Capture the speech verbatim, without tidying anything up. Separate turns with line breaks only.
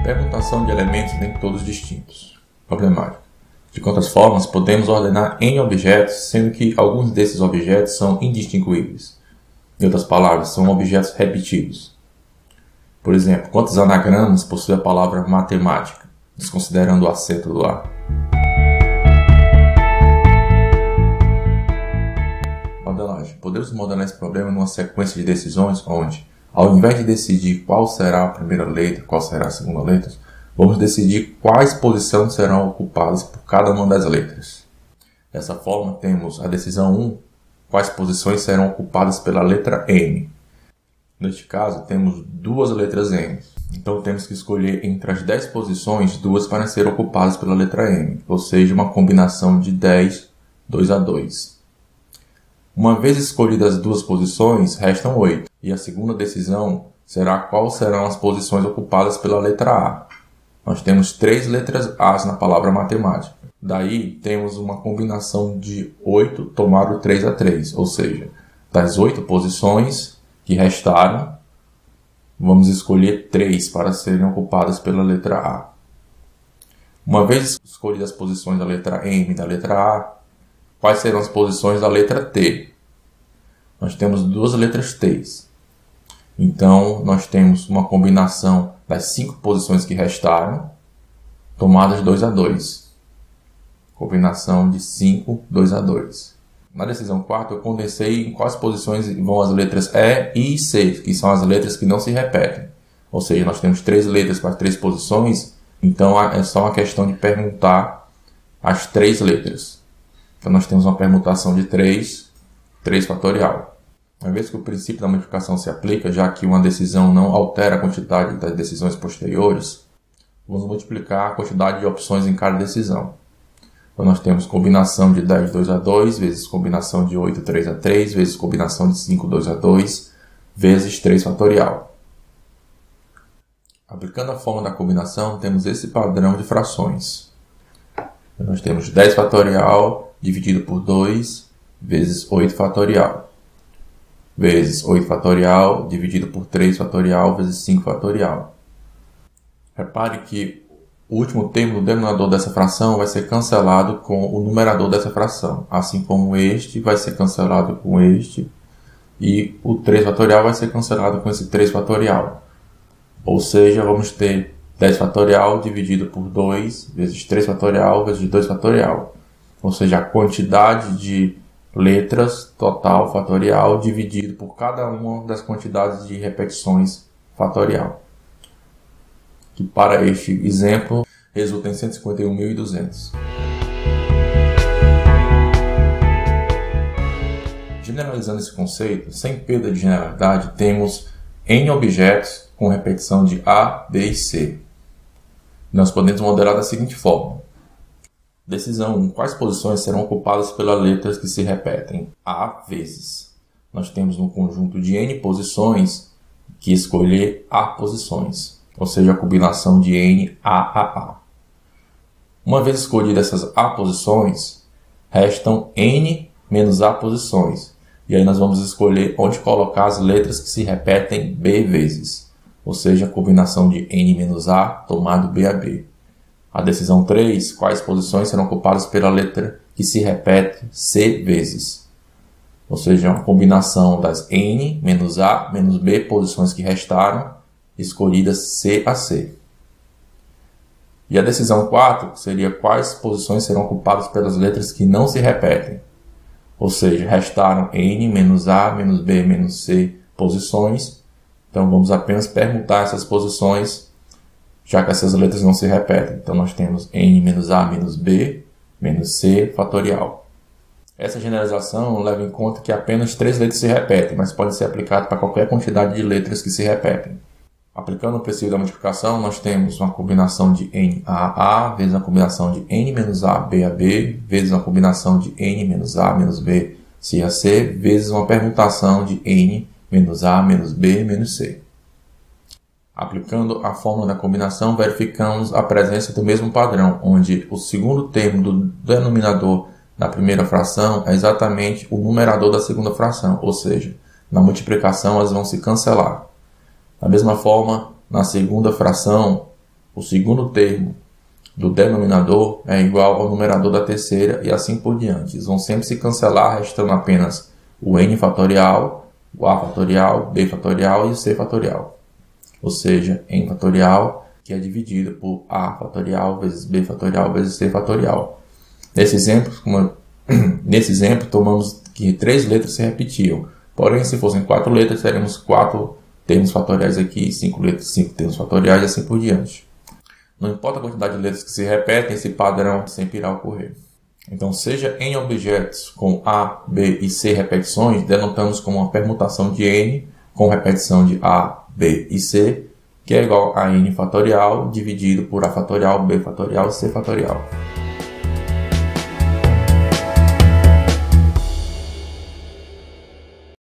Permutação de elementos nem todos distintos. Problemática. De quantas formas, podemos ordenar N objetos, sendo que alguns desses objetos são indistinguíveis. Em outras palavras, são objetos repetidos. Por exemplo, quantos anagramas possui a palavra matemática, desconsiderando o acento do A? Modelagem. Podemos modelar esse problema numa sequência de decisões onde, ao invés de decidir qual será a primeira letra, qual será a segunda letra, vamos decidir quais posições serão ocupadas por cada uma das letras. Dessa forma, temos a decisão um, quais posições serão ocupadas pela letra N. Neste caso, temos duas letras N. Então, temos que escolher entre as dez posições, duas para serem ocupadas pela letra M, ou seja, uma combinação de dez, dois a dois. Uma vez escolhidas as duas posições, restam oito. E a segunda decisão será quais serão as posições ocupadas pela letra A. Nós temos três letras A na palavra matemática. Daí, temos uma combinação de oito tomado três a três, ou seja, das oito posições que restaram, vamos escolher três para serem ocupadas pela letra A. Uma vez escolhidas as posições da letra M e da letra A, quais serão as posições da letra T? Nós temos duas letras T. Então, nós temos uma combinação das cinco posições que restaram, tomadas dois a dois. Combinação de cinco, dois a dois. Na decisão quatro, eu condensei em quais posições vão as letras E, I e C, que são as letras que não se repetem. Ou seja, nós temos três letras para três posições, então é só uma questão de permutar as três letras. Então, nós temos uma permutação de três, três fatorial. Uma vez que o princípio da multiplicação se aplica, já que uma decisão não altera a quantidade das decisões posteriores, vamos multiplicar a quantidade de opções em cada decisão. Então, nós temos combinação de dez, dois a dois, vezes combinação de oito, três a três, vezes combinação de cinco, dois a dois, vezes três fatorial. Aplicando a forma da combinação, temos esse padrão de frações. Então, nós temos dez fatorial dividido por dois, vezes oito fatorial. Vezes oito fatorial dividido por três fatorial vezes cinco fatorial. Repare que o último termo do denominador dessa fração vai ser cancelado com o numerador dessa fração, assim como este vai ser cancelado com este e o três fatorial vai ser cancelado com esse três fatorial. Ou seja, vamos ter dez fatorial dividido por dois vezes três fatorial vezes dois fatorial. Ou seja, a quantidade de letras total fatorial dividido por cada uma das quantidades de repetições fatorial, que para este exemplo resulta em cento e cinquenta e um mil e duzentos. Generalizando esse conceito, sem perda de generalidade, temos N objetos com repetição de A, B e C. Nós podemos modelar da seguinte forma. Decisão um. Quais posições serão ocupadas pelas letras que se repetem? A vezes. Nós temos um conjunto de N posições que escolher A posições, ou seja, a combinação de N, A, A, A. Uma vez escolhidas essas A posições, restam N menos A posições. E aí nós vamos escolher onde colocar as letras que se repetem B vezes, ou seja, a combinação de N menos A tomado B a B. A decisão três, quais posições serão ocupadas pela letra que se repete C vezes. Ou seja, uma combinação das N menos A menos B posições que restaram, escolhidas C a C. E a decisão quatro seria quais posições serão ocupadas pelas letras que não se repetem. Ou seja, restaram N menos A menos B menos C posições. Então vamos apenas permutar essas posições, já que essas letras não se repetem. Então, nós temos N menos A menos B menos C fatorial. Essa generalização leva em conta que apenas três letras se repetem, mas pode ser aplicado para qualquer quantidade de letras que se repetem. Aplicando o princípio da multiplicação, nós temos uma combinação de N A a A vezes uma combinação de N menos A B a B vezes uma combinação de N menos A menos B C a C vezes uma permutação de N menos A menos B menos C. Aplicando a fórmula da combinação, verificamos a presença do mesmo padrão, onde o segundo termo do denominador da primeira fração é exatamente o numerador da segunda fração, ou seja, na multiplicação elas vão se cancelar. Da mesma forma, na segunda fração, o segundo termo do denominador é igual ao numerador da terceira e assim por diante. Eles vão sempre se cancelar, restando apenas o n fatorial, o a fatorial, b fatorial e o c fatorial. Ou seja, n fatorial, que é dividido por a fatorial vezes b fatorial vezes c fatorial. Nesse exemplo, como, nesse exemplo tomamos que três letras se repetiam. Porém, se fossem quatro letras, teremos quatro termos fatoriais aqui, cinco letras, cinco termos fatoriais e assim por diante. Não importa a quantidade de letras que se repetem, esse padrão sempre irá ocorrer. Então, seja n objetos com A, B e C repetições, denotamos como uma permutação de n com repetição de A, B e C, que é igual a n fatorial dividido por A fatorial, B fatorial e C fatorial.